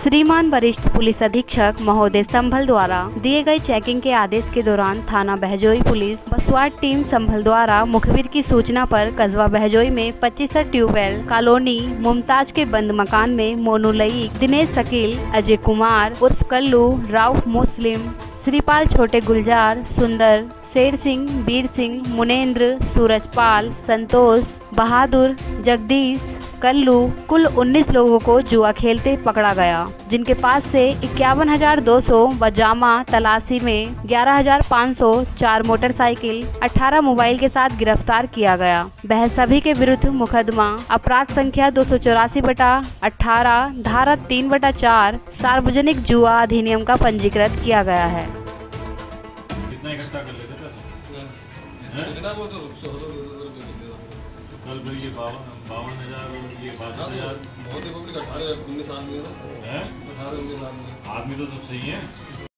श्रीमान वरिष्ठ पुलिस अधीक्षक महोदय संभल द्वारा दिए गए चेकिंग के आदेश के दौरान थाना बहजोई पुलिस व स्वाट टीम संभल द्वारा मुखबिर की सूचना पर कस्बा बहजोई में 25 ट्यूबवेल कॉलोनी मुमताज के बंद मकान में मोनू लईक, दिनेश शकील, अजय कुमार उर्फ कल्लू, राउफ मुस्लिम, श्रीपाल, छोटे गुलजार, सुंदर, शेर सिंह, वीर सिंह, मुनेन्द्र, सूरजपाल, संतोष, बहादुर, जगदीश, कल्लू कुल 19 लोगों को जुआ खेलते पकड़ा गया, जिनके पास से 51,200 व जामा तलाशी में 11,500, 4 मोटरसाइकिल, 18 मोबाइल के साथ गिरफ्तार किया गया। वह सभी के विरुद्ध मुकदमा अपराध संख्या 284/18 धारा 3/4 सार्वजनिक जुआ अधिनियम का पंजीकृत किया गया है। कितना इकट्ठा कर लेते कल फिर ये 52,000 ये 62,000 बहुत ही पब्लिक 18-19 आदमी है, 18-19 आदमी आदमी तो सब सही है।